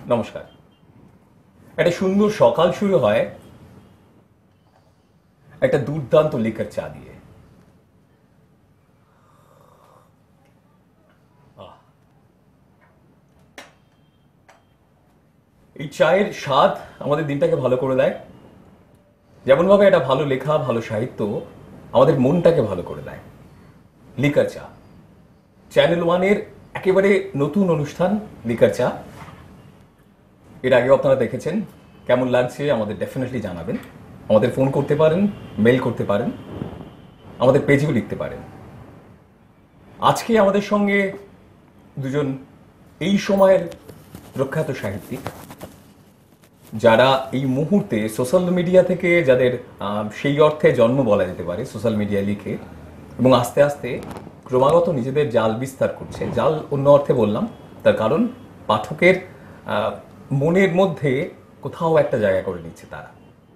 নমস্কার। একটা সুন্দর সকাল শুরু হয় একটা দুর্দান্ত লিকার চা দিয়ে। এই চায়ের স্বাদ আমাদের দিনটাকে ভালো করে দেয়, যেমন ভাবে একটা ভালো লেখা, ভালো সাহিত্য আমাদের মনটাকে ভালো করে দেয়। লিকার চা, চ্যানেল ওয়ানের একেবারে নতুন অনুষ্ঠান লিকার চা। এর আগেও আপনারা দেখেছেন, কেমন লাগছে আমাদের ডেফিনেটলি জানাবেন। আমাদের ফোন করতে পারেন, মেল করতে পারেন, আমাদের পেজেও লিখতে পারেন। আজকে আমাদের সঙ্গে দুজন এই সময়ের প্রখ্যাত সাহিত্যিক, যারা এই মুহূর্তে সোশ্যাল মিডিয়া থেকে, যাদের সেই অর্থে জন্ম বলা যেতে পারে সোশ্যাল মিডিয়া লিখে, এবং আস্তে আস্তে ক্রমাগত নিজেদের জাল বিস্তার করছে। জাল অন্য অর্থে বললাম, তার কারণ পাঠকের মনের মধ্যে কোথাও একটা জায়গা করে নিচ্ছে তারা।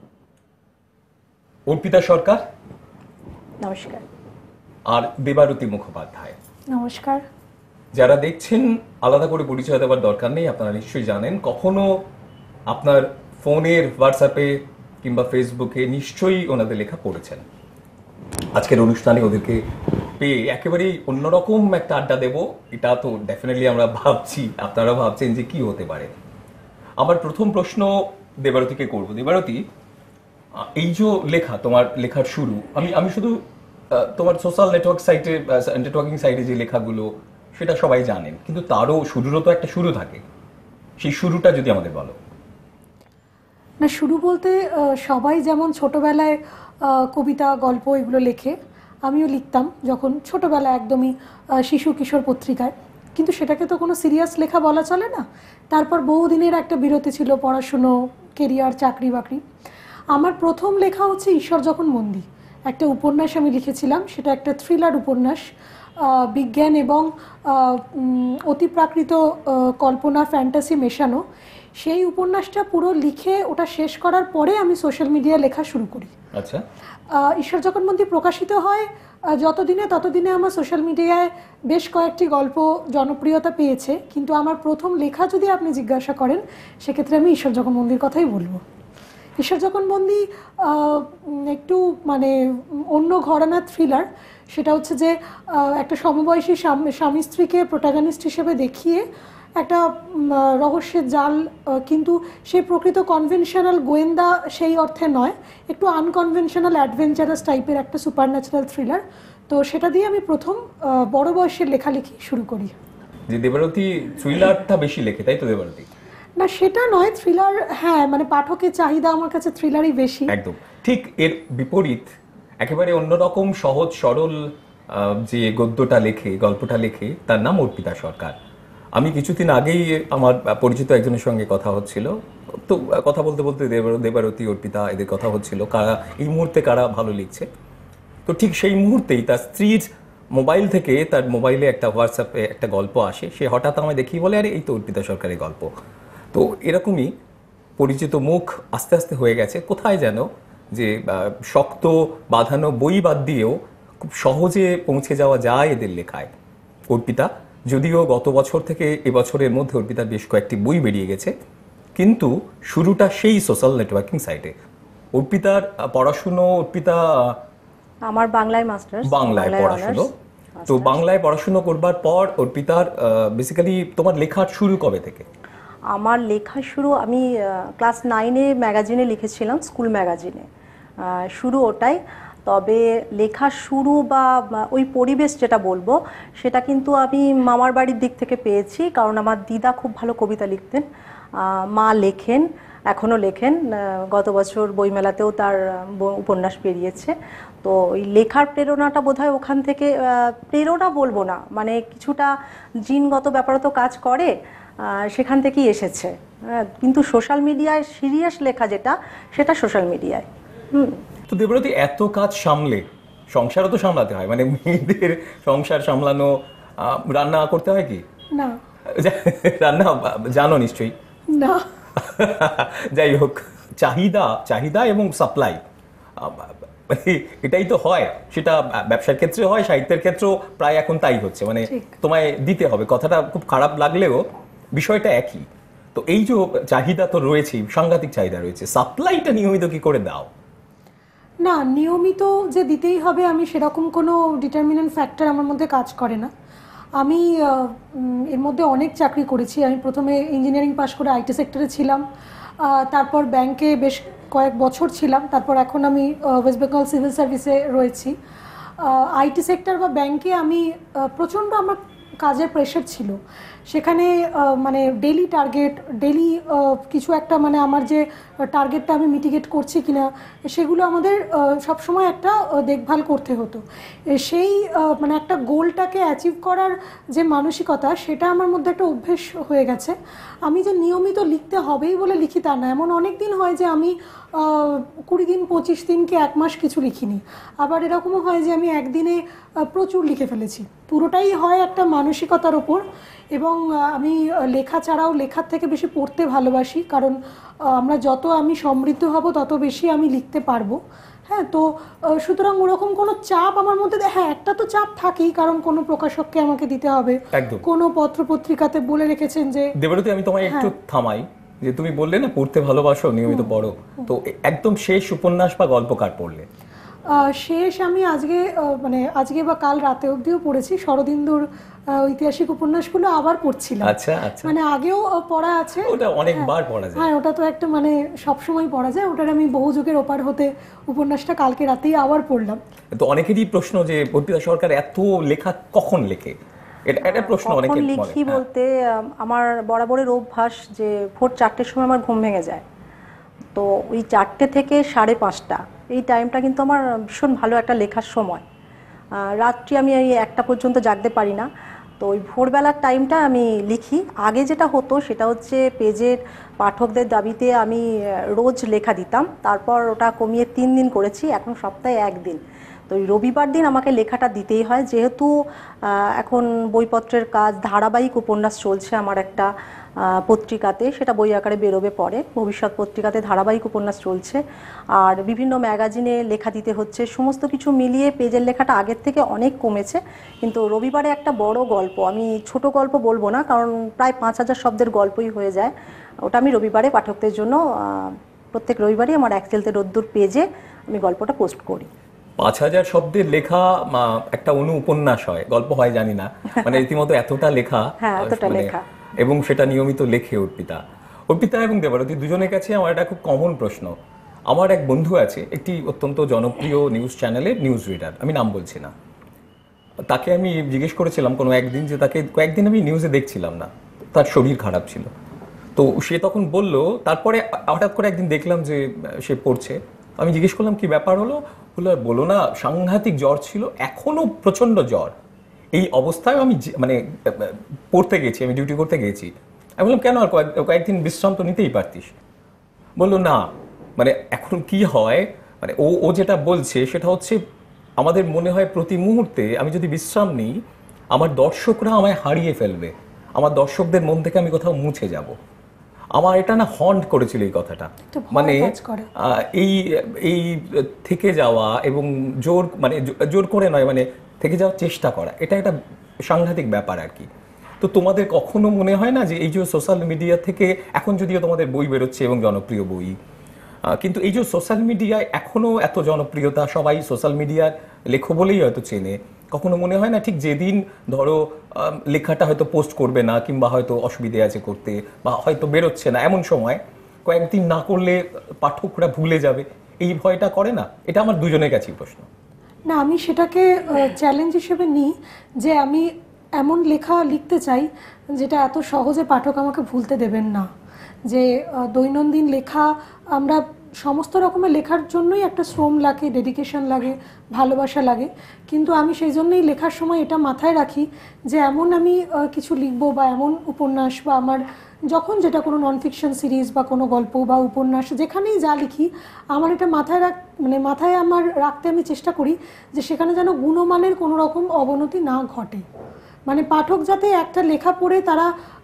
অর্পিতা সরকার নমস্কার। আর দেবারতী মুখোপাধ্যায় নমস্কার। যারা দেখছেন, আলাদা করে পরিচয় দেওয়ার দরকার নেই, আপনারা নিশ্চয়ই জানেন। কখনো আপনার ফোনের হোয়াটসঅ্যাপে কিংবা ফেসবুকে নিশ্চয়ই ওনাদের লেখা পড়েছেন। আজকের অনুষ্ঠানে ওদেরকে পেয়ে একেবারেই অন্যরকম একটা আড্ডা দেব, এটা তো ডেফিনেটলি আমরা ভাবছি, আপনারা ভাবছেন যে কি হতে পারে। আমার প্রথম প্রশ্ন দেবারতীকে করব। দেবারতী, এই যে লেখা, তোমার লেখার শুরু, আমি শুধু তোমার সোশ্যাল নেটওয়ার্কিং সাইটে যে লেখাগুলো সেটা সবাই জানেন, কিন্তু তারও শুরুরও তো একটা শুরু থাকে। সেই শুরুটা যদি আমাদের বলো। না, শুরু বলতে সবাই যেমন ছোটবেলায় কবিতা, গল্প এগুলো লেখে, আমিও লিখতাম যখন ছোটবেলায়, একদমই শিশু কিশোর পত্রিকায়। কিন্তু সেটাকে তো কোনো সিরিয়াস লেখা বলা চলে না। তারপর বহুদিনের একটা বিরতি ছিল, পড়াশুনো, কেরিয়ার, চাকরি বাকরি। আমার প্রথম লেখা হচ্ছে ঈশ্বর যখন মন্দি, একটা উপন্যাস আমি লিখেছিলাম। সেটা একটা থ্রিলার উপন্যাস, বিজ্ঞান এবং অতিপ্রাকৃত কল্পনা, ফ্যান্টাসি মেশানো। সেই উপন্যাসটা পুরো লিখে ওটা শেষ করার পরে আমি সোশ্যাল মিডিয়ায় লেখা শুরু করি। আচ্ছা। ঈশ্বর যখন মন্দি প্রকাশিত হয়, ততদিনে আমার সোশ্যাল মিডিয়ায় বেশ কয়েকটি গল্প জনপ্রিয়তা পেয়েছে, কিন্তু আমার প্রথম লেখা যদি আপনি জিজ্ঞাসা করেন, সেক্ষেত্রে আমি ঈশ্বর যখন মন্দির কথাই বলবো। ঈশ্বর যখন বন্দি একটু মানে অন্য ঘরানার থ্রিলার। সেটা হচ্ছে যে একটা সমবয়সী স্বামী স্ত্রীকে প্রোটাগনিস্ট হিসেবে দেখিয়ে একটা রহস্যের জাল, কিন্তু সেই প্রকৃত কনভেনশনাল গোয়েন্দা সেই অর্থে নয়, একটু আনকনভেনশনাল অ্যাডভেঞ্চারাস টাইপের একটা সুপারন্যাচারাল থ্রিলার। তো সেটা দিয়ে আমি প্রথম বড় বয়সের লেখালেখি শুরু করি। যে দেবারতী থ্রিলারটা বেশি লেখে, তাই তো দেবারতী? না, সেটা নয়, থ্রিলার, হ্যাঁ, মানে পাঠকের চাহিদা আমার কাছে থ্রিলারই বেশি। একদম ঠিক এর বিপরীত, একেবারে অন্যরকম সহজ সরল যে গদ্যটা লেখে, গল্পটা লেখে, তার নাম অর্পিতা সরকার। আমি কিছুদিন আগেই আমার পরিচিত একজনের সঙ্গে কথা হচ্ছিল, তো কথা বলতে বলতে দেবারতী, অর্পিতা এদের কথা হচ্ছিল, কারা এই মুহূর্তে কারা ভালো লিখছে। তো ঠিক সেই মুহূর্তেই তার স্ত্রীর মোবাইল থেকে, তার মোবাইলে একটা হোয়াটসঅ্যাপে একটা গল্প আসে। সে হঠাৎ আমায় দেখি বলে, আরে এই তো অর্পিতা সরকারের গল্প। তো এরকমই পরিচিত মুখ আস্তে আস্তে হয়ে গেছে। কোথায় যেন যে শক্ত বাঁধানো বই বাদ দিয়েও খুব সহজে পৌঁছে যাওয়া যায় এদের লেখায়। অর্পিতা, যদিও গত বছর থেকে এবছরের মধ্যে অর্পিতার বেশ কয়েকটি বই বেরিয়ে গেছে, কিন্তু শুরুটা সেই সোশ্যাল নেটওয়ার্কিং সাইটে। অর্পিতার পড়াশুনো, অর্পিতা আমার বাংলায় মাস্টার্স, বাংলায় পড়াশুনো। তো বাংলায় পড়াশুনো করবার পর অর্পিতার বেসিক্যালি তোমার লেখার শুরু কবে থেকে? আমার লেখা শুরু, আমি ক্লাস 9-এ ম্যাগাজিনে লিখেছিলাম, স্কুল ম্যাগাজিনে শুরু ওটাই। তবে লেখা শুরু বা ওই পরিবেশ যেটা বলবো, সেটা কিন্তু আমি মামার বাড়ির দিক থেকে পেয়েছি। কারণ আমার দিদা খুব ভালো কবিতা লিখতেন, মা লেখেন, এখনও লেখেন। গত বছর বইমেলাতেও তার উপন্যাস বেরিয়েছে। তো ওই লেখার প্রেরণাটা বোধহয় ওখান থেকে, প্রেরণা বলবো না, মানে কিছুটা জিনগত ব্যাপারও তো কাজ করে, সেখান থেকেই এসেছে। কিন্তু সোশ্যাল মিডিয়ায় সিরিয়াস লেখা যেটা, সেটা সোশ্যাল মিডিয়ায়। তো দেবরতী, এত কাজ সামলে, সংসারও তো সামলাতে হয়, মানে মেয়েদের সংসার সামলানো, রান্না করতে হয় কি না? রান্না জানো নিশ্চয়ই। না। যাই হোক, চাহিদা এবং সাপ্লাই, এটাই তো হয়। সেটা ব্যবসার ক্ষেত্রে হয়, সাহিত্যের ক্ষেত্রেও প্রায় এখন তাই হচ্ছে। মানে তোমায় দিতে হবে, কথাটা খুব খারাপ লাগলেও বিষয়টা একই। তো এই যে চাহিদা তো রয়েছে, সাংঘাতিক চাহিদা রয়েছে, সাপ্লাইটা নিয়মিত কি করে দাও? না, নিয়মিত যে দিতেই হবে আমি সেরকম কোনো ডিটারমিনেন্ট ফ্যাক্টর আমার মধ্যে কাজ করে না। আমি এর মধ্যে অনেক চাকরি করেছি। আমি প্রথমে ইঞ্জিনিয়ারিং পাশ করে আইটি সেক্টরে ছিলাম, তারপর ব্যাংকে বেশ কয়েক বছর ছিলাম, তারপর এখন আমি ওয়েস্ট বেঙ্গল সিভিল সার্ভিসে রয়েছি। আইটি সেক্টর বা ব্যাংকে আমি প্রচণ্ড আমার কাজের প্রেশার ছিল। সেখানে মানে ডেলি টার্গেট, ডেলি কিছু একটা, মানে আমার যে টার্গেটটা আমি মিটিগেট করছি কিনা সেগুলো আমাদের সবসময় একটা দেখভাল করতে হতো। সেই মানে একটা গোলটাকে অ্যাচিভ করার যে মানসিকতা, সেটা আমার মধ্যে একটা অভ্যেস হয়ে গেছে। আমি যে নিয়মিত লিখতে হবেই বলে লিখি তা না। এমন অনেক দিন হয় যে আমি 20 দিন 25 দিন কি 1 মাস কিছু লিখিনি। আবার এরকমও হয় যে আমি একদিনে প্রচুর লিখে ফেলেছি। পুরোটাই হয় একটা মানসিকতার ওপর। এবং আমি লেখা ছাড়াও লেখার থেকে বেশি পড়তে ভালোবাসি, কারণ আমরা যত আমি সমৃদ্ধ হব তত বেশি আমি লিখতে পারবো। হ্যাঁ, তো সুতরাং ওরকম কোনো চাপ আমার মধ্যে, হ্যাঁ একটা তো চাপ থাকেই, কারণ কোনো প্রকাশককে আমাকে দিতে হবে, কোনো পত্রপত্রিকাতে বলে রেখেছেন যে। দেবরতী, আমি তোমায় একটু থামাই, যে তুমি বললে না পড়তে ভালোবাসো, নিয়মিত পড়ো, তো একদম শেষ উপন্যাস বা গল্প কার পড়লে? শেষ আমি আজকে বা কাল রাতে অবধিও পড়েছি শরদিন্দুর ঐতিহাসিক উপন্যাসগুলো আবার পড়ছিলাম। আচ্ছা আচ্ছা, মানে আগেও পড়া আছে, ওটা অনেকবার পড়া যায়। হ্যাঁ, ওটা তো একটা মানে সবসময় পড়া যায়। ওটার আমি বহু যুগের ওপার হতে উপন্যাসটা কালকে রাতেই আবার পড়লাম। তো অনেকেরই প্রশ্ন যে অর্পিতা সরকার এত লেখা কখন লেখে, এটা প্রশ্ন অনেকের। লিখি বলতে আমার বরাবরের অভ্যাস যে ভোর 4টের সময় আমার ঘুম ভেঙে যায়। তো ওই 4টে থেকে 5:30 এই টাইমটা কিন্তু আমার ভীষণ ভালো একটা লেখার সময়। রাত্রি আমি এই 1টা পর্যন্ত জাগতে পারি না। তো ওই ভোরবেলার টাইমটা আমি লিখি। আগে যেটা হতো সেটা হচ্ছে পেজের পাঠকদের দাবিতে আমি রোজ লেখা দিতাম, তারপর ওটা কমিয়ে 3 দিন করেছি, এখন সপ্তাহে 1 দিন। তো ওই রবিবার দিন আমাকে লেখাটা দিতেই হয়, যেহেতু এখন বইপত্রের কাজ, ধারাবাহিক উপন্যাস চলছে আমার একটা পত্রিকাতে, সেটা বই আকারে বেরোবে পরে, ভবিষ্যৎ পত্রিকাতে ধারাবাহিক উপন্যাস চলছে, আর বিভিন্ন ম্যাগাজিনে লেখা দিতে হচ্ছে। সমস্ত কিছু মিলিয়ে পেজের লেখাটা আগের থেকে অনেক কমেছে। কিন্তু রবিবারে একটা বড় গল্প, আমি ছোট গল্প বলবো না, কারণ প্রায় 5000 শব্দের গল্পই হয়ে যায়, ওটা আমি রবিবারে পাঠকদের জন্য প্রত্যেক রবিবারই আমার অ্যাক্সেলতে রোদ্দুর পেজে আমি গল্পটা পোস্ট করি। 5000 শব্দের লেখা একটা উপন্যাস হয়, গল্প হয় জানি না, মানে রীতিমতো এতটা লেখা। হ্যাঁ, এতটা লেখা, এবং সেটা নিয়মিত লেখে অর্পিতা এবং দেবরতী দুজনের কাছে আমার একটা খুব কমন প্রশ্ন। আমার এক বন্ধু আছে, একটি অত্যন্ত জনপ্রিয় নিউজ চ্যানেলের নিউজ রিডার, আমি নাম বলছি না। তাকে আমি জিজ্ঞেস করেছিলাম কোনো একদিন, যে তাকে কয়েকদিন আমি নিউজে দেখছিলাম না, তার শরীর খারাপ ছিল। তো সে তখন বলল, তারপরে হঠাৎ করে একদিন দেখলাম যে সে পড়ছে। আমি জিজ্ঞেস করলাম কি ব্যাপার হলো, বলো না সাংঘাতিক জ্বর ছিল, এখনো প্রচন্ড জ্বর। এই অবস্থায় আমি মানে পড়তে গেছি, আমি ডিউটি করতে গেছি। আমি বললাম কেন, আর কয়েকদিন বিশ্রাম তো নিতেই পারতিস। বললো না, মানে এখন কি হয়, মানে ও যেটা বলছে সেটা হচ্ছে, আমাদের মনে হয় প্রতি মুহূর্তে আমি যদি বিশ্রাম নিই, আমার দর্শকরা আমায় হারিয়ে ফেলবে, আমার দর্শকদের মন থেকে আমি কোথাও মুছে যাব। আমার এটা না হন্ট করেছিল এই কথাটা, মানে এই থেকে যাওয়া এবং জোর করে নয়, মানে থেকে যাওয়ার চেষ্টা করা, এটা একটা সাংঘাতিক ব্যাপার আর কি। তো তোমাদের কখনো মনে হয় না যে এই যে সোশ্যাল মিডিয়া থেকে, এখন যদিও তোমাদের বই বেরোচ্ছে এবং জনপ্রিয় বই, কিন্তু এই যে সোশ্যাল মিডিয়ায় এখনো এত জনপ্রিয়তা, সবাই সোশ্যাল মিডিয়ার লেখো বলেই হয়তো চেনে, কখনো মনে হয় না ঠিক যেদিন ধরো লেখাটা হয়তো পোস্ট করবে না, কিংবা হয়তো অসুবিধে আছে করতে, বা হয়তো বেরোচ্ছে না, এমন সময় কয়েকদিন না করলে পাঠকরা ভুলে যাবে, এই ভয়টা করে না? এটা আমার দুজনের কাছেই প্রশ্ন। না, আমি সেটাকে চ্যালেঞ্জ হিসেবে নিই, যে আমি এমন লেখা লিখতে চাই যেটা এত সহজে পাঠক আমাকে ভুলতে দেবেন না। যে দৈনন্দিন লেখা, আমরা সমস্ত রকমের লেখার জন্যই একটা শ্রম লাগে, ডেডিকেশন লাগে, ভালোবাসা লাগে, কিন্তু আমি সেই জন্যই লেখার সময় এটা মাথায় রাখি যে এমন আমি কিছু লিখবো, বা এমন উপন্যাস, বা আমার যখন যেটা কোনো নন ফিকশন সিরিজ বা কোনো গল্প বা উপন্যাস, যেখানেই যা লিখি, আমার এটা মাথায় আমার রাখতে আমি চেষ্টা করি যে সেখানে যেন গুণমানের কোনো রকম অবনতি না ঘটে। মানে পাঠক যাতে একটা লেখা পড়ে তারা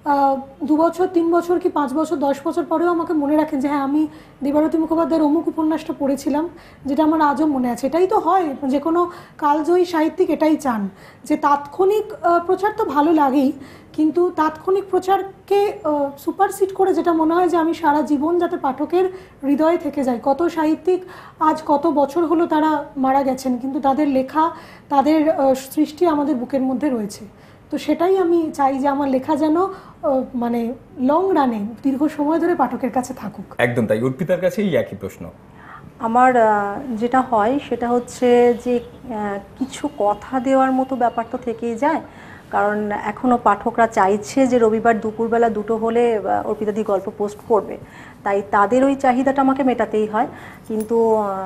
2 বছর 3 বছর কি 5 বছর 10 বছর পরেও আমাকে মনে রাখেন যে হ্যাঁ আমি দেবারতী মুখোপাধ্যায়ের অমুক উপন্যাসটা পড়েছিলাম, যেটা আমার আজও মনে আছে। এটাই তো হয়, যে কোনো কালজয়ী সাহিত্যিক এটাই চান, যে তাৎক্ষণিক প্রচার তো ভালো লাগেই, কিন্তু তাৎক্ষণিক প্রচারকে সুপারসিড করে যেটা মনে হয় যে আমি সারা জীবন যাতে পাঠকের হৃদয়ে থেকে যাই। কত সাহিত্যিক আজ কত বছর হলো তারা মারা গেছেন, কিন্তু তাদের লেখা, তাদের সৃষ্টি আমাদের বুকের মধ্যে রয়েছে। তো সেটাই আমি চাই যে আমার লেখা যেন মানে লং রানে দীর্ঘ সময় ধরে পাঠকের কাছে থাকুক। একদম তাই। অর্পিতার কাছে এই একই প্রশ্ন। আমার যেটা হয় সেটা হচ্ছে যে কিছু কথা দেওয়ার মতো ব্যাপার তো থেকেই যায়, কারণ এখনও পাঠকরা চাইছে যে রবিবার দুপুরবেলা 2টো হলে অর্পিতাদি গল্প পোস্ট করবে, তাই তাদের ওই চাহিদাটা আমাকে মেটাতেই হয়। কিন্তু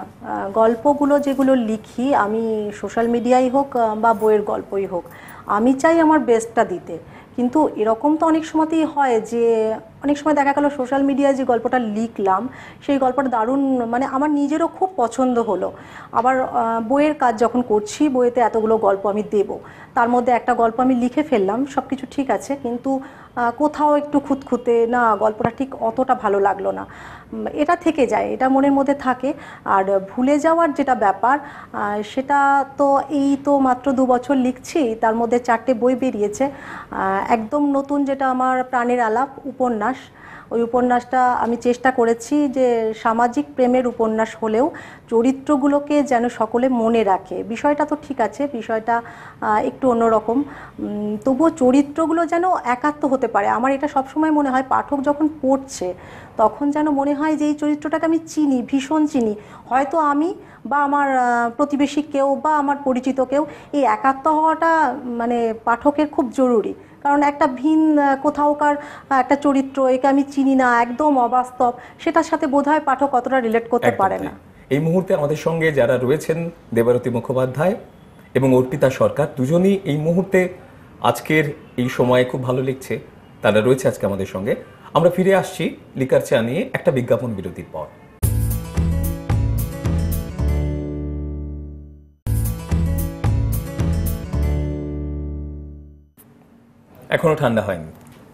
গল্পগুলো যেগুলো লিখি আমি, সোশ্যাল মিডিয়াই হোক বা বইয়ের গল্পই হোক, আমি চাই আমার বেস্টটা দিতে। কিন্তু এরকম তো অনেক সময়তেই হয় যে অনেক সময় দেখা গেল সোশ্যাল মিডিয়ায় যে গল্পটা লিখলাম সেই গল্পটা দারুণ, মানে আমার নিজেরও খুব পছন্দ হলো। আবার বইয়ের কাজ যখন করছি, বইয়েতে এতগুলো গল্প আমি দেব, তার মধ্যে একটা গল্প আমি লিখে ফেললাম, সব কিছু ঠিক আছে, কিন্তু কোথাও একটু খুঁতখুঁতে, না গল্পটা ঠিক অতটা ভালো লাগলো না, এটা থেকে যায়, এটা মনের মধ্যে থাকে। আর ভুলে যাওয়ার যেটা ব্যাপার, সেটা তো এই তো মাত্র 2 বছর লিখছি, তার মধ্যে 4টে বই বেরিয়েছে। একদম নতুন যেটা আমার প্রাণের আলাপ উপন্যাস, ওই উপন্যাসটা আমি চেষ্টা করেছি যে সামাজিক প্রেমের উপন্যাস হলেও চরিত্রগুলোকে যেন সকলে মনে রাখে। বিষয়টা তো ঠিক আছে, বিষয়টা একটু অন্যরকম, তবুও চরিত্রগুলো যেন একাত্ম হতে পারে। আমার এটা সবসময় মনে হয় পাঠক যখন পড়ছে তখন যেন মনে হয় যে এই চরিত্রটাকে আমি চিনি, ভীষণ চিনি, হয়তো আমি বা আমার প্রতিবেশী কেউ বা আমার পরিচিত কেউ। এই একাত্ম হওয়াটা মানে পাঠকের খুব জরুরি, কারণ একটা ভিন কোথাওকার একটা চরিত্র, একে আমি চিনি না, একদম অবাস্তব, সেটার সাথে বোধহয় পাঠক অতটা রিলেট করতে পারে না। এই মুহূর্তে আমাদের সঙ্গে যারা রয়েছেন, দেবারতী মুখোপাধ্যায় এবং অর্পিতা সরকার, দুজনই এই মুহূর্তে আজকের এই সময়ে খুব ভালো লিখছে, তারা রয়েছে আজকে আমাদের সঙ্গে। আমরা ফিরে আসছি লিকার চা নিয়ে একটা বিজ্ঞাপন বিরতির পর। এখনো ঠান্ডা হয়নি।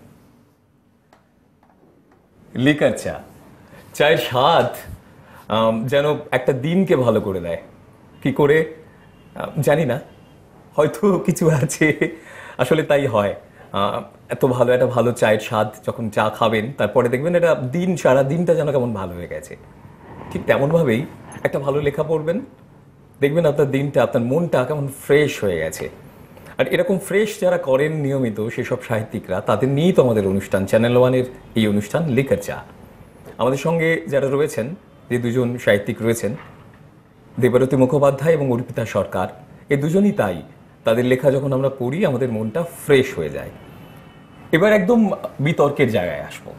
লিকার চা, চায়ের স্বাদ যেন একটা দিনকে ভালো করে দেয়। কি করে জানি না, হয়তো কিছু আছে, আসলে তাই হয়। এত ভালো একটা ভালো চায়ের স্বাদ যখন চা খাবেন, তারপরে দেখবেন এটা দিন, সারা দিনটা যেন কেমন ভালো হয়ে গেছে। ঠিক তেমনভাবেই একটা ভালো লেখা পড়বেন, দেখবেন আপনার দিনটা, আপনার মনটা কেমন ফ্রেশ হয়ে গেছে। আর এরকম ফ্রেশ যারা করেন নিয়মিত, সেসব সাহিত্যিকরা, তাদের নিয়েই তো আমাদের অনুষ্ঠান, চ্যানেল ওয়ানের এই অনুষ্ঠান লিকার চা। আমাদের সঙ্গে যারা রয়েছেন, যে দুজন সাহিত্যিক রয়েছেন, দেবারতী মুখোপাধ্যায় এবং অর্পিতা সরকার, এই দুজনই তাই। তাদের লেখা যখন আমরা পড়ি আমাদের মনটা ফ্রেশ হয়ে যায়। এবার একদম বিতর্কের জায়গায় আসবো।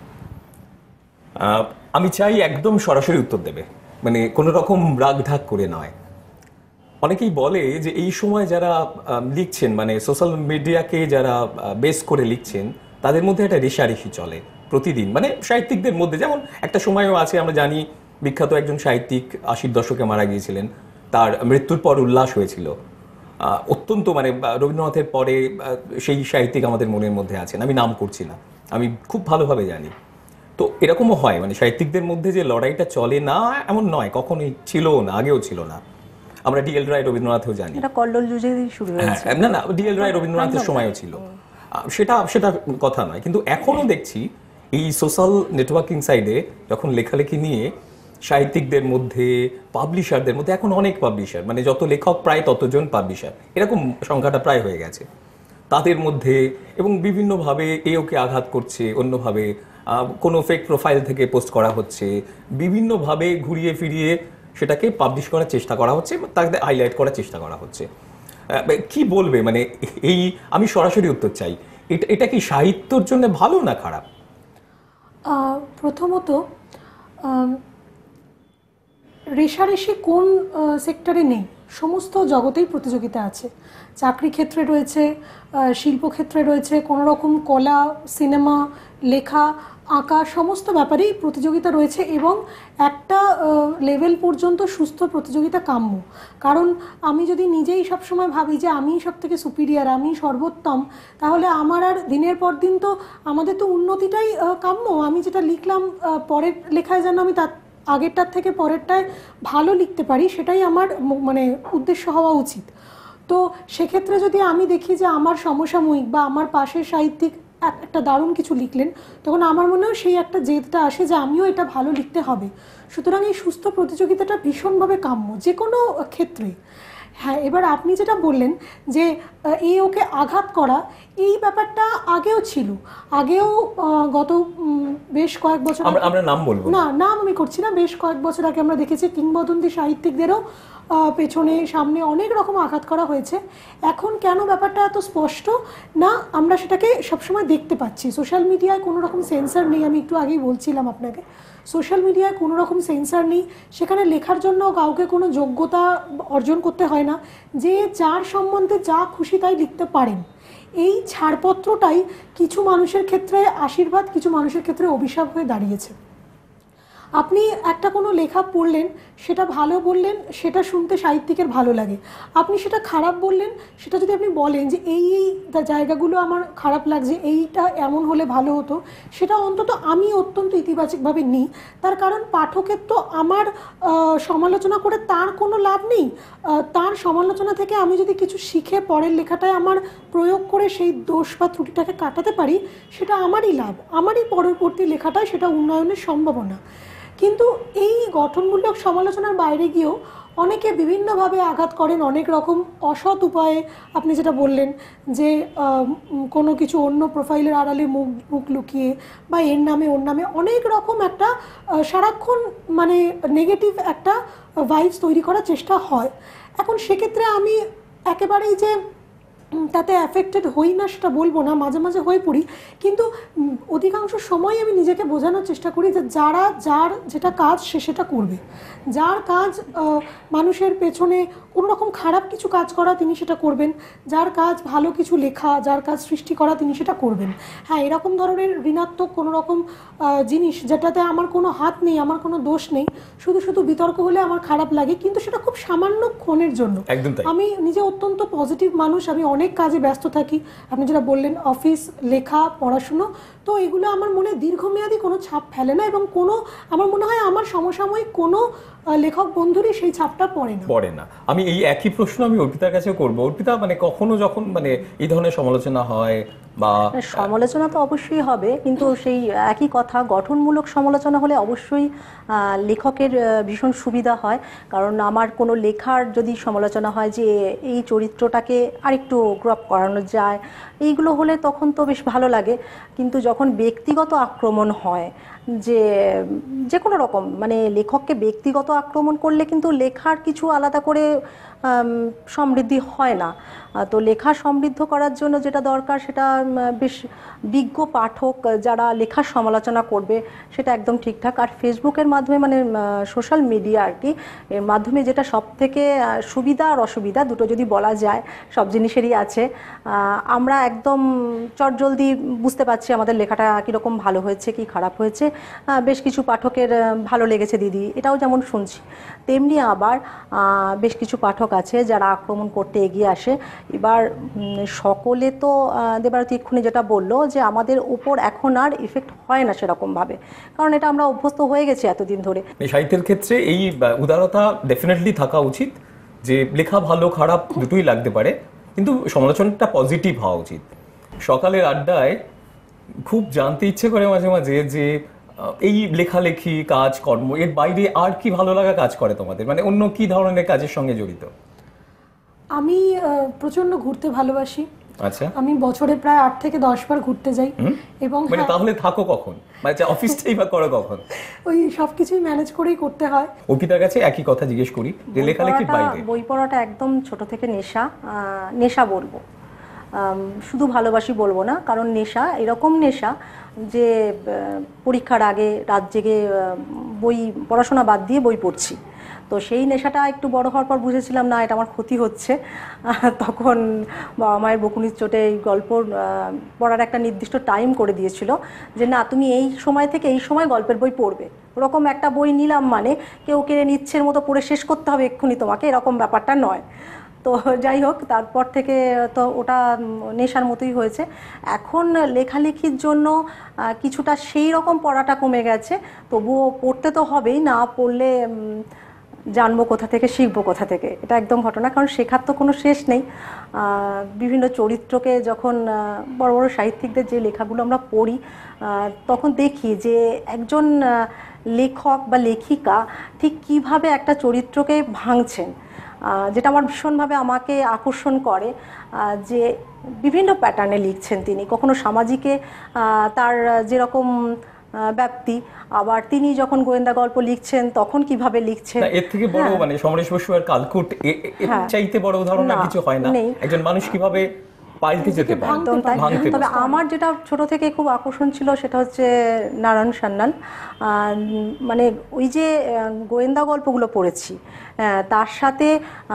আমি চাই একদম সরাসরি উত্তর দেবে, মানে কোনো রকম রাগ ঢাক করে নয়। অনেকেই বলে যে এই সময় যারা লিখছেন, মানে সোশ্যাল মিডিয়াকে যারা বেস করে লিখছেন, তাদের মধ্যে একটা রেষারেষি চলে প্রতিদিন, মানে সাহিত্যিকদের মধ্যে। যেমন একটা সময়ও আছে, আমরা জানি বিখ্যাত একজন সাহিত্যিক 80-র দশকে মারা গিয়েছিলেন, তার মৃত্যুর পর উল্লাস হয়েছিল অত্যন্ত, মানে রবীন্দ্রনাথের পরে সেই সাহিত্যিক আমাদের মনের মধ্যে আছেন, আমি নাম করছি না, আমি খুব ভালোভাবে জানি। তো এরকমও হয়, মানে সাহিত্যিকদের মধ্যে যে লড়াইটা চলে না এমন নয়, কখনোই ছিল না, আগেও ছিল না। আমরা ডিএল রায় রবীন্দ্রনাথও জানি, এটা কল্লোল যুগেই শুরু হয়েছে। না না, ডিএল রায় রবীন্দ্রনাথের সময়ও ছিল, সেটা কথা নয়। কিন্তু এখনো দেখছি এই সোশ্যাল নেটওয়ার্কিং সাইডে যখন লেখালেখি নিয়ে সাহিত্যিকদের মধ্যে, পাবলিশারদের মধ্যে, এখন অনেক পাবলিশার, মানে যত লেখক প্রায় ততজন পাবলিশার, এরকম সংখ্যাটা প্রায় হয়ে গেছে তাদের মধ্যে। এবং বিভিন্নভাবে ওকে আঘাত করছে, অন্যভাবে কোনো ফেক প্রোফাইল থেকে পোস্ট করা হচ্ছে, বিভিন্নভাবে ঘুরিয়ে ফিরিয়ে সেটাকে পাবলিশ করার চেষ্টা করা হচ্ছে, তাকে হাইলাইট করার চেষ্টা করা হচ্ছে। কি বলবে, মানে এই, আমি সরাসরি উত্তর চাই, এটা কি সাহিত্যর জন্য ভালো না খারাপ? প্রথমত রেষারেষি কোন সেক্টরে নেই? সমস্ত জগতেই প্রতিযোগিতা আছে। চাকরি ক্ষেত্রে রয়েছে, শিল্পক্ষেত্রে রয়েছে, কোনো রকম কলা, সিনেমা, লেখা, আঁকা সমস্ত ব্যাপারেই প্রতিযোগিতা রয়েছে, এবং একটা লেভেল পর্যন্ত সুস্থ প্রতিযোগিতা কাম্য। কারণ আমি যদি নিজেই সবসময় ভাবি যে আমি সব থেকে সুপিরিয়ার, আমি সর্বোত্তম, তাহলে আমার আর দিনের পর দিন তো আমাদের তো উন্নতিটাই কাম্য। আমি যেটা লিখলাম পরের লেখায় যেন আমি তার আগেরটার থেকে পরেরটায় ভালো লিখতে পারি, সেটাই আমার মানে উদ্দেশ্য হওয়া উচিত। তো সেক্ষেত্রে যদি আমি দেখি যে আমার সমসাময়িক বা আমার পাশের সাহিত্যিক একটা দারুণ কিছু লিখলেন, তখন আমার মনেও সেই একটা জেদটা আসে যে আমিও এটা ভালো লিখতে হবে। সুতরাং এই সুস্থ প্রতিযোগিতাটা ভীষণভাবে কাম্য যে কোনো ক্ষেত্রে। হ্যাঁ, এবার আপনি যেটা বললেন যে এই ওকে আঘাত করা, এই ব্যাপারটা আগেও ছিল। আগেও গত বেশ কয়েক বছর, আমরা নাম বলবো না, নাম আমি করছি না, বেশ কয়েক বছর আগে আমরা দেখেছি কিংবদন্তি সাহিত্যিকদেরও পেছনে সামনে অনেক রকম আঘাত করা হয়েছে। এখন কেন ব্যাপারটা এত স্পষ্ট না, আমরা সেটাকে সবসময় দেখতে পাচ্ছি। সোশ্যাল মিডিয়ায় কোনো রকম সেন্সার নেই, আমি একটু আগেই বলছিলাম আপনাকে, সোশ্যাল মিডিয়ায় কোনো রকম সেন্সার নেই। সেখানে লেখার জন্য কাউকে কোনো যোগ্যতা অর্জন করতে হয় না, যে যার সম্বন্ধে যা খুশি তাই লিখতে পারেন। এই ছাড়পত্রটাই কিছু মানুষের ক্ষেত্রে আশীর্বাদ, কিছু মানুষের ক্ষেত্রে অভিশাপ হয়ে দাঁড়িয়েছে। আপনি একটা কোনো লেখা পড়লেন, সেটা ভালো বললেন, সেটা শুনতে সাহিত্যিকের ভালো লাগে। আপনি সেটা খারাপ বললেন, সেটা যদি আপনি বলেন যে এই জায়গাগুলো আমার খারাপ লাগছে, এইটা এমন হলে ভালো হতো, সেটা অন্তত আমি অত্যন্ত ইতিবাচকভাবে নিই। তার কারণ পাঠকের তো আমার সমালোচনা করে তার কোনো লাভ নেই। তার সমালোচনা থেকে আমি যদি কিছু শিখে পরের লেখাটায় আমার প্রয়োগ করে সেই দোষ বা ত্রুটিটাকে কাটাতে পারি, সেটা আমারই লাভ, আমারই পরবর্তী লেখাটায় সেটা উন্নয়নের সম্ভাবনা। কিন্তু এই গঠনমূলক সমালোচনার বাইরে গিয়েও অনেকে বিভিন্নভাবে আঘাত করেন, অনেক রকম অসৎ উপায়ে। আপনি যেটা বললেন যে কোনো কিছু অন্য প্রোফাইলের আড়ালে মুখ লুকিয়ে, বা এর নামে ওর নামে অনেক রকম একটা সারাক্ষণ মানে নেগেটিভ একটা ভাইবস তৈরি করার চেষ্টা হয়। এখন সেক্ষেত্রে আমি একেবারেই যে তাতে অ্যাফেক্টেড হই না সেটা বলবো না, মাঝে মাঝে হয়ে পড়ি, কিন্তু অধিকাংশ সময় আমি নিজেকে বোঝানোর চেষ্টা করি যে যার যেটা কাজ সে সেটা করবে। যার কাজ মানুষের পেছনে কোনো রকম খারাপ কিছু কাজ করা, তিনি সেটা করবেন। যার কাজ ভালো কিছু লেখা, যার কাজ সৃষ্টি করা, তিনি সেটা করবেন। হ্যাঁ, এরকম ধরনের ঋণাত্মক কোনো রকম জিনিস যেটাতে আমার কোনো হাত নেই, আমার কোনো দোষ নেই, শুধু শুধু বিতর্ক হলে আমার খারাপ লাগে, কিন্তু সেটা খুব সামান্য ক্ষণের জন্য। আমি নিজে অত্যন্ত পজিটিভ মানুষ, আমি অনেক কাজে ব্যস্ত থাকি। আপনি যেটা বললেন অফিস, লেখা, পড়াশুনো, তো এগুলো আমার মনে দীর্ঘমেয়াদী কোনো ছাপ ফেলে না, এবং কোনো আমার মনে হয় আমার সমসাময়িক কোনো লেখক বন্ধুরই সেই ছাপটা পড়ে না। আমি এই একই প্রশ্ন আমি অর্পিতার কাছেও করবো। অর্পিতা, মানে কখনো যখন মানে এই ধরনের সমালোচনা হয় বা সমালোচনা তো অবশ্যই হবে, কিন্তু সেই একই কথা, গঠনমূলক সমালোচনা হলে অবশ্যই লেখকের ভীষণ সুবিধা হয়। কারণ আমার কোনো লেখার যদি সমালোচনা হয় যে এই চরিত্রটাকে আরেকটু গ্রো আপ করানো যায়, এইগুলো হলে তখন তো বেশ ভালো লাগে। কিন্তু যখন ব্যক্তিগত আক্রমণ হয়, যে কোনো রকম, মানে লেখককে ব্যক্তিগত আক্রমণ করলে কিন্তু লেখার কিছু আলাদা করে সমৃদ্ধি হয় না। তো লেখা সমৃদ্ধ করার জন্য যেটা দরকার, সেটা বেশ বিজ্ঞ পাঠক যারা লেখার সমালোচনা করবে, সেটা একদম ঠিকঠাক। আর ফেসবুকের মাধ্যমে, মানে সোশ্যাল মিডিয়া আর কি, এর মাধ্যমে যেটা সব থেকে সুবিধা আর অসুবিধা দুটো যদি বলা যায়, সব জিনিসেরই আছে। আমরা একদম চটজলদি বুঝতে পারছি আমাদের লেখাটা কীরকম ভালো হয়েছে কি খারাপ হয়েছে। বেশ কিছু পাঠকের ভালো লেগেছে দিদি, এটাও যেমন শুনছি, তেমনি আবার বেশ কিছু পাঠক আছে যারা আক্রমণ করতে এগিয়ে আসে। এবার সকলে তো দেবারতী এক্ষুনি যেটা বললো যে আমাদের উপর এখন আর ইফেক্ট হয় না সেরকমভাবে, কারণ এটা আমরা অভ্যস্ত হয়ে গেছি এতদিন ধরে। সাহিত্যের ক্ষেত্রে এই উদারতা ডেফিনেটলি থাকা উচিত, যে লেখা ভালো খারাপ দুটোই লাগতে পারে, কিন্তু সমালোচনাটা পজিটিভ হওয়া উচিত। সকালের আড্ডায় খুব জানতে ইচ্ছে করে মাঝে মাঝে যে এই লেখালেখি কাজ কর্ম এর বাইরে আর কি ভালো লাগা কাজ করে তোমাদের, মানে অন্য কি ধরনের কাজের সঙ্গে জড়িত? আমি প্রচন্ড ঘুরতে ভালোবাসি। আচ্ছা, আমি বছরে প্রায় 8 থেকে 10 বার ঘুরতে যাই। এবং মানে তাহলে থাকো কখন, মানে অফিসটাই বা করো কখন? ওই সবকিছুই ম্যানেজ করেই করতে হয়। অর্পিতার কাছে একই কথা জিজ্ঞেস করি যে লেখালেখির বাইরে। বই পড়াটা একদম ছোট থেকে নেশা বলবো, শুধু ভালোবাসি বলবো না, কারণ নেশা এরকম নেশা যে পরীক্ষার আগে রাত জেগে বই পড়াশোনা বাদ দিয়ে বই পড়ছি। তো সেই নেশাটা একটু বড় হওয়ার পর বুঝেছিলাম না এটা আমার ক্ষতি হচ্ছে। তখন বাবা মায়ের বকুনির চোটে এই গল্প পড়ার একটা নির্দিষ্ট টাইম করে দিয়েছিল যে না তুমি এই সময় থেকে এই সময় গল্পের বই পড়বে। ওরকম একটা বই নিলাম মানে কেউ কিনে নিচ্ছের মতো পড়ে শেষ করতে হবে এক্ষুনি তোমাকে, এরকম ব্যাপারটা নয়। তো যাই হোক, তারপর থেকে তো ওটা নেশার মতোই হয়েছে। এখন লেখালেখির জন্য কিছুটা সেই রকম পড়াটা কমে গেছে, তবুও পড়তে তো হবেই, না পড়লে জানবো কোথা থেকে, শিখবো কোথা থেকে, এটা একদম ঘটনা। কারণ শেখার তো কোনো শেষ নেই। বিভিন্ন চরিত্রকে যখন বড় বড় সাহিত্যিকদের যে লেখাগুলো আমরা পড়ি তখন দেখি যে একজন লেখক বা লেখিকা ঠিক কিভাবে একটা চরিত্রকে ভাঙছেন, যেটা আমার ভীষণভাবে আমাকে আকর্ষণ করে। যে বিভিন্ন প্যাটার্নে লিখছেন তিনি, কখনো সামাজিকে তার যেরকম ব্যাপ্তি, আবার তিনি যখন গোয়েন্দা গল্প লিখছেন তখন কিভাবে লিখছেন। এর থেকে বড় মানে সমরেশ বসু আর কালকুট এর চাইতে বড় উদাহরণ আর কিছু হয় না। একজন মানুষ কিভাবে পাল্টে যেতে পারে। তবে আমার যেটা ছোট থেকে খুব আকর্ষণ ছিল সেটা হচ্ছে নারায়ণ সান্যাল। মানে ওই যে গোয়েন্দা গল্পগুলো পড়েছি তার সাথে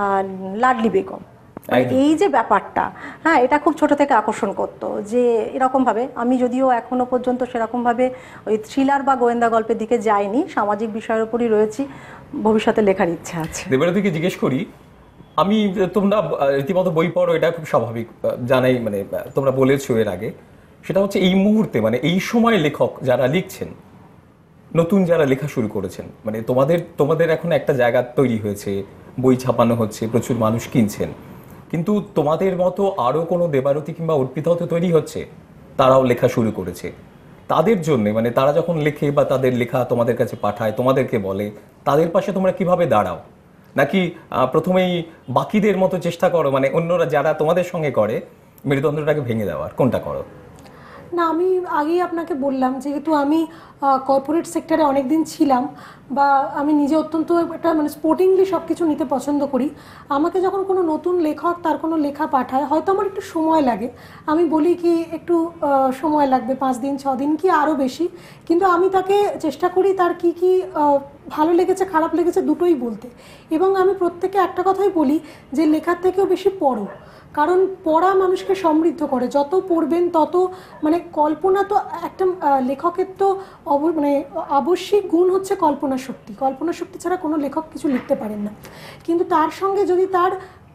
লাডলি বেগম, এই যে ব্যাপারটা, হ্যাঁ, এটা খুব ছোট থেকে আকর্ষণ করতো। যে এরকমভাবে আমি যদিও এখনো পর্যন্ত সেরকমভাবে ওই থ্রিলার বা গোয়েন্দা গল্পের দিকে যাইনি, সামাজিক বিষয়ের উপরই রয়েছি, ভবিষ্যতে লেখার ইচ্ছা আছে। দেবরাদিকে জিজ্ঞেস করি, আমি তোমরা রীতিমতো বই পড়ো, এটা খুব স্বাভাবিক, জানাই, মানে তোমরা বলেছো এর আগে। সেটা হচ্ছে এই মুহূর্তে মানে এই সময় লেখক যারা লিখছেন, নতুন যারা লেখা শুরু করেছেন, মানে তোমাদের এখন একটা জায়গা তৈরি হয়েছে, বই ছাপানো হচ্ছে, প্রচুর মানুষ কিনছেন, কিন্তু তোমাদের মতো আরো কোনো দেবারতী কিংবা অর্পিতা তো তৈরি হচ্ছে, তারাও লেখা শুরু করেছে। তাদের জন্য মানে তারা যখন লেখে বা তাদের লেখা তোমাদের কাছে পাঠায়, তোমাদেরকে বলে, তাদের পাশে তোমরা কিভাবে দাঁড়াও? নাকি প্রথমেই বাকিদের মতো চেষ্টা করো, মানে অন্যরা যারা তোমাদের সঙ্গে করে মেরুদণ্ডটাকে ভেঙে দেওয়ার, কোনটা করো? না, আমি আগেই আপনাকে বললাম, যেহেতু আমি কর্পোরেট সেক্টরে অনেক দিন ছিলাম, বা আমি নিজে অত্যন্ত একটা মানে স্পোর্টিংলি সব কিছু নিতে পছন্দ করি। আমাকে যখন কোনো নতুন লেখক তার কোনো লেখা পাঠায়, হয়তো আমার একটু সময় লাগে, আমি বলি কি একটু সময় লাগবে, 5 দিন 6 দিন কি আরও বেশি, কিন্তু আমি তাকে চেষ্টা করি তার কি কি ভালো লেগেছে খারাপ লেগেছে দুটোই বলতে। এবং আমি প্রত্যেকে একটা কথাই বলি যে লেখার থেকেও বেশি পড়ো, কারণ পড়া মানুষকে সমৃদ্ধ করে। যত পড়বেন তত মানে কল্পনা তো একটা লেখকের তো মানে আবশ্যিক গুণ হচ্ছে কল্পনা শক্তি। কল্পনা শক্তি ছাড়া কোনো লেখক কিছু লিখতে পারেন না। কিন্তু তার সঙ্গে যদি তার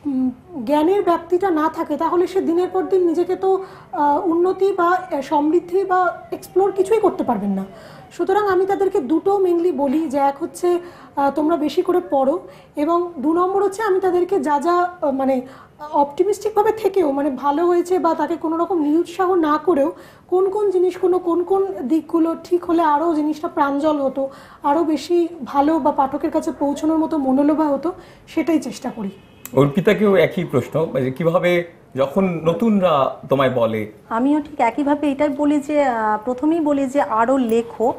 জ্ঞানের ব্যাপ্তিটা না থাকে, তাহলে সে দিনের পর দিন নিজেকে তো উন্নতি বা সমৃদ্ধি বা এক্সপ্লোর কিছুই করতে পারবেন না। সুতরাং আমি তাদেরকে দুটো মেনলি বলি, যে এক হচ্ছে তোমরা বেশি করে পড়ো, এবং 2 নম্বর হচ্ছে আমি তাদেরকে যা যা মানে অপটিমিস্টিকভাবে থেকেও মানে ভালো হয়েছে বা তাকে কোনো রকম নিরুৎসাহ না করেও কোন কোন জিনিসগুলো কোন কোন দিকগুলো ঠিক হলে আরও জিনিসটা প্রাঞ্জল হতো, আরও বেশি ভালো বা পাঠকের কাছে পৌঁছানোর মতো মনোলোভা হতো, সেটাই চেষ্টা করি। অর্পিতাকেও একই প্রশ্ন, কিভাবে যখন নতুনরা তোমায় বলে? আমিও ঠিক একইভাবে এটাই বলি, যে প্রথমেই বলি যে আরও লেখো।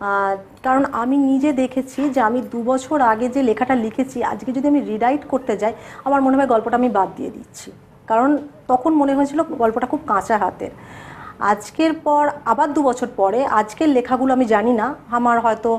কারণ আমি নিজে দেখেছি যে আমি 2 বছর আগে যে লেখাটা লিখেছি, আজকে যদি আমি রিরাইট করতে যাই আমার মনে হয় গল্পটা আমি বাদ দিয়ে দিচ্ছি, কারণ তখন মনে হয়েছিল গল্পটা খুব কাঁচা হাতের। আজকের পর আবার 2 বছর পরে আজকের লেখাগুলো আমি জানি না, আমার হয়তো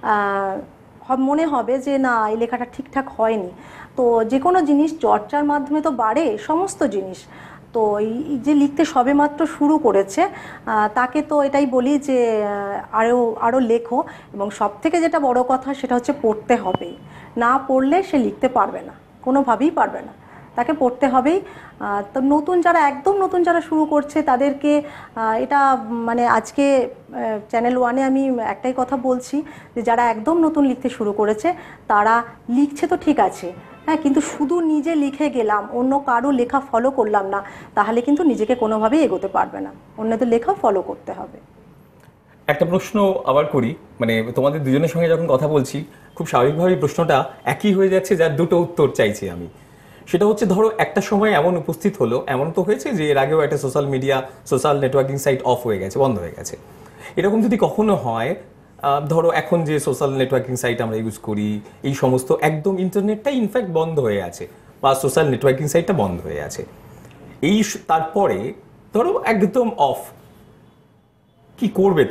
মনে হবে যে না এই লেখাটা ঠিকঠাক হয়নি। তো যে কোনো জিনিস চর্চার মাধ্যমে তো বাড়ে সমস্ত জিনিস। তো এই যে লিখতে সবেমাত্র শুরু করেছে তাকে তো এটাই বলি যে আরও লেখো, এবং সবথেকে যেটা বড় কথা সেটা হচ্ছে পড়তে হবে। না পড়লে সে লিখতে পারবে না, কোনোভাবেই পারবে না, তাকে পড়তে হবেই। তো একদম নতুন যারা শুরু করছে তাদেরকে এটা মানে আজকে চ্যানেল 1-এ আমি একটাই কথা বলছি, যে যারা একদম নতুন লিখতে শুরু করেছে তারা লিখছে তো ঠিক আছে, হ্যাঁ, কিন্তু শুধু নিজে লিখে গেলাম, অন্য কারো লেখা ফলো করলাম না, তাহলে কিন্তু নিজেকে কোনোভাবেই এগোতে পারবে না। অন্যদের লেখা ফলো করতে হবে। একটা প্রশ্ন আবার করি, মানে তোমাদের দুজনের সঙ্গে যখন কথা বলছি খুব স্বাভাবিকভাবেই প্রশ্নটা একই হয়ে যাচ্ছে, যার দুটো উত্তর চাইছি আমি। সেটা হচ্ছে, ধরো একটা সময় এমন উপস্থিত হলো, এমন তো হয়েছে যে এর আগেও একটা সোশ্যাল নেটওয়ার্কিং সাইট অফ হয়ে গেছে, বন্ধ হয়ে গেছে। এরকম যদি কখনো হয়, ধরো এখন যে সোশ্যাল নেটওয়ার্কিং সাইট আমরা ইউজ করি, এই সমস্ত একদম ইন্টারনেটটাই ইনফ্যাক্ট বন্ধ হয়ে আছে, বা সোশ্যাল নেটওয়ার্কিং সাইটটা বন্ধ হয়ে আছে, তারপরে ধরো একদম অফ, কি করবে তোমরা?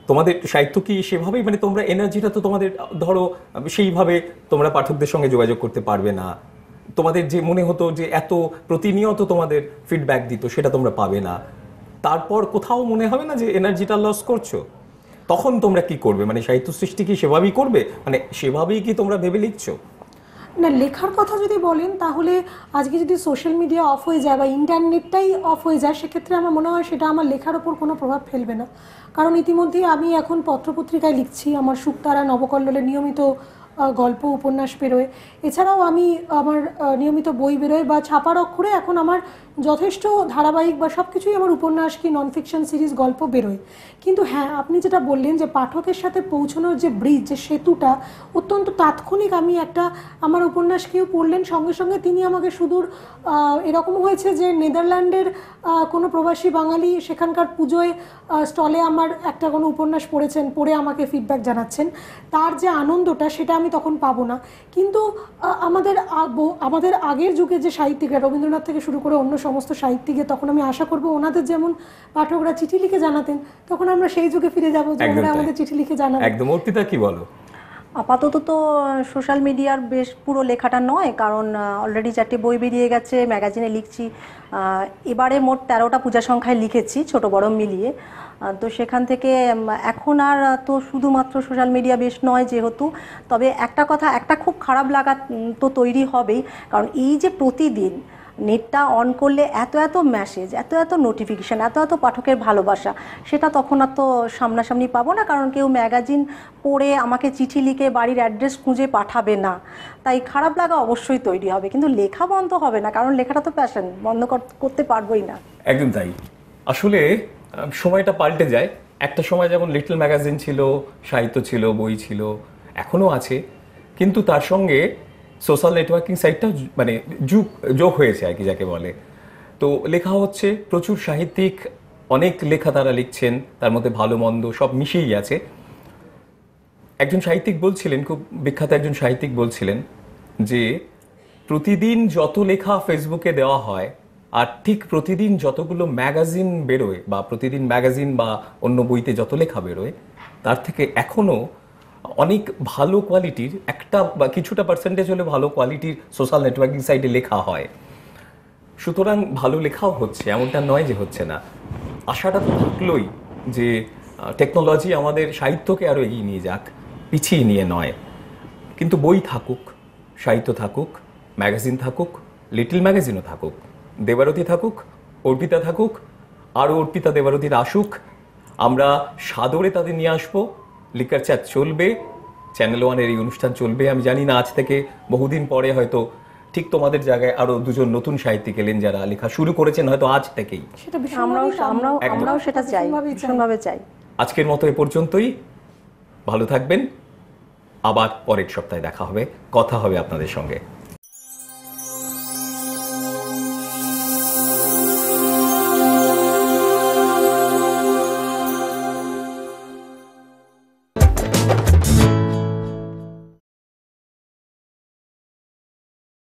তোমাদের সাহিত্য কি সেভাবেই, মানে তোমরা এনার্জিটা তো তোমাদের ধরো সেইভাবে তোমরা পাঠকদের সঙ্গে যোগাযোগ করতে পারবে না, তোমাদের যে মনে হতো যে এত প্রতিনিয়ত তোমাদের ফিডব্যাক দিত সেটা তোমরা পাবে না, তারপর কোথাও মনে হবে না যে এনার্জিটা লস করছো? তখন তোমরা কি করবে? মানে সাহিত্য সৃষ্টি কি সেভাবেই করবে, মানে সেভাবেই কি তোমরা ভেবে লিখছো? না, লেখার কথা যদি বলেন তাহলে আজকে যদি সোশ্যাল মিডিয়া অফ হয়ে যায় বা ইন্টারনেটটাই অফ হয়ে যায়, সেক্ষেত্রে আমার মনে হয় সেটা আমার লেখার ওপর কোনো প্রভাব ফেলবে না। কারণ ইতিমধ্যেই আমি এখন পত্রপত্রিকায় লিখছি, আমার শুকতারা নবকল্লোলে নিয়মিত গল্প উপন্যাস বেরোয়, এছাড়াও আমি আমার নিয়মিত বই বেরোয় বা ছাপার অক্ষরে এখন আমার যথেষ্ট ধারাবাহিক বা সব কিছুই আমার উপন্যাস কি নন ফিকশন সিরিজ গল্প বেরোয়। কিন্তু হ্যাঁ, আপনি যেটা বললেন যে পাঠকের সাথে পৌঁছানোর যে ব্রিজ, যে সেতুটা অত্যন্ত তাৎক্ষণিক, আমি একটা আমার উপন্যাস কেউ পড়লেন, সঙ্গে সঙ্গে তিনি আমাকে সুদূর এরকম হয়েছে যে নেদারল্যান্ডের কোনো প্রবাসী বাঙালি সেখানকার পুজোয় স্টলে আমার একটা কোনো উপন্যাস পড়েছেন, পড়ে আমাকে ফিডব্যাক জানাচ্ছেন, তার যে আনন্দটা সেটা আমি তখন পাবো না। কিন্তু আমাদের আগের যুগে যে সাহিত্যিকরা, রবীন্দ্রনাথ থেকে শুরু করে অন্য সমস্ত সাহিত্যিকের, তখন আমি আশা করব ওনাদের যেমন পাঠকরা চিঠি লিখে জানাতেন, তখন আমরা সেই যুগে ফিরে যাবো যে ওনারা আমাদের চিঠি লিখে জানাবেন। একদম। অর্পিতা কি বলো? আপাতত তো সোশ্যাল মিডিয়ার বেশ পুরো লেখাটা নয়, কারণ অলরেডি 4টে বই বেরিয়ে গেছে, ম্যাগাজিনে লিখছি, এবারে মোট 13টা পূজা সংখ্যায় লিখেছি ছোট বড় মিলিয়ে। তো সেখান থেকে এখন আর তো শুধুমাত্র সোশ্যাল মিডিয়া বেশ নয় যেহেতু। তবে একটা খুব খারাপ লাগা তো তৈরি হবেই, কারণ এই যে প্রতিদিন নেটটা অন করলে এত মেসেজ, এত নোটিফিকেশান, এত পাঠকের ভালোবাসা, সেটা তখন আর তো সামনাসামনি পাবো না, কারণ কেউ ম্যাগাজিন পড়ে আমাকে চিঠি লিখে বাড়ির অ্যাড্রেস খুঁজে পাঠাবে না। তাই খারাপ লাগা অবশ্যই তৈরি হবে, কিন্তু লেখা বন্ধ হবে না, কারণ লেখাটা তো প্যাশন, বন্ধ করতে পারবোই না। একদম তাই। আসলে সময়টা পাল্টে যায়। একটা সময় যেমন লিটল ম্যাগাজিন ছিল, সাহিত্য ছিল, বই ছিল, এখনও আছে, কিন্তু তার সঙ্গে সোশ্যাল নেটওয়ার্কিং সাইটটাও মানে যোগ হয়েছে আর কি, যাকে বলে। তো লেখা হচ্ছে, প্রচুর সাহিত্যিক অনেক লেখা তারা লিখছেন, তার মধ্যে ভালো মন্দ সব মিশেই আছে। একজন সাহিত্যিক বলছিলেন, খুব বিখ্যাত একজন সাহিত্যিক বলছিলেন যে প্রতিদিন যত লেখা ফেসবুকে দেওয়া হয় আর ঠিক প্রতিদিন যতগুলো ম্যাগাজিন বেরোয় বা প্রতিদিন ম্যাগাজিন বা অন্য বইতে যত লেখা বেরোয়, তার থেকে এখনও অনেক ভালো কোয়ালিটির, একটা বা কিছুটা পার্সেন্টেজ হলে ভালো কোয়ালিটির সোশ্যাল নেটওয়ার্কিং সাইটে লেখা হয়। সুতরাং ভালো লেখাও হচ্ছে, এমনটা নয় যে হচ্ছে না। আশাটা তো থাকলোই যে টেকনোলজি আমাদের সাহিত্যকে আরও এগিয়ে নিয়ে যাক, পিছিয়ে নিয়ে নয়। কিন্তু বই থাকুক, সাহিত্য থাকুক, ম্যাগাজিন থাকুক, লিটল ম্যাগাজিনও থাকুক, দেবারতী থাকুক, অর্পিতা থাকুক, আরও অর্পিতা দেবারতীর আসুক, আমরা সাদরে তাদের নিয়ে আসবো। লিকার চ্যাট চলবে, চ্যানেল ওয়ানের এই অনুষ্ঠান চলবে। আমি জানি না আজ থেকে বহুদিন পরে হয়তো ঠিক তোমাদের জায়গায় আরো দুজন নতুন সাহিত্যিক এলেন যারা লেখা শুরু করেছেন হয়তো আজ থেকেই। আমরাও সেটা চাই, ভীষণভাবে চাই। আজকের মতো এ পর্যন্তই। ভালো থাকবেন, আবার পরের সপ্তাহে দেখা হবে, কথা হবে আপনাদের সঙ্গে।